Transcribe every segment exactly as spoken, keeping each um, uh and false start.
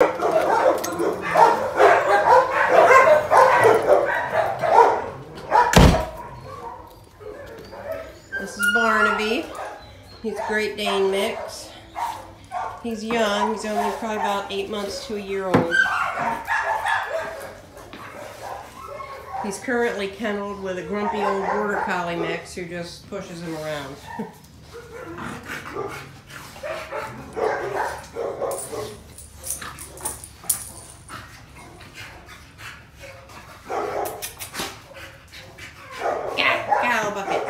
This is Barnaby. He's Great Dane mix. He's young. He's only probably about eight months to a year old. He's currently kenneled with a grumpy old border collie mix who just pushes him around. Cow bucket.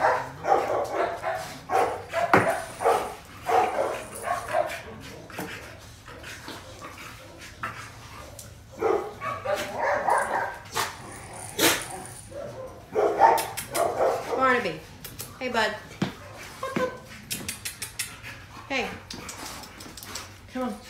Barnaby. Hey, bud. Hey. Come on.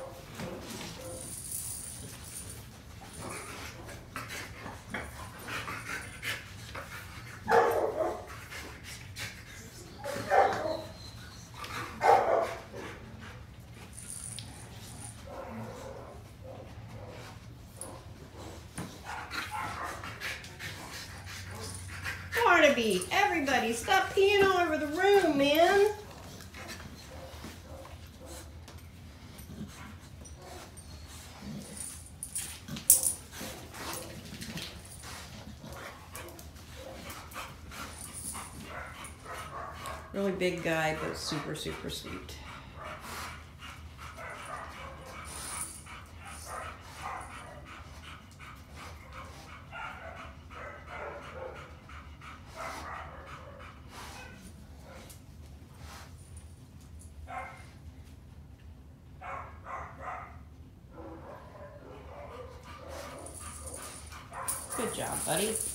Barnaby, everybody, stop peeing all over the room, man. Really big guy, but super, super sweet. Good job, buddy.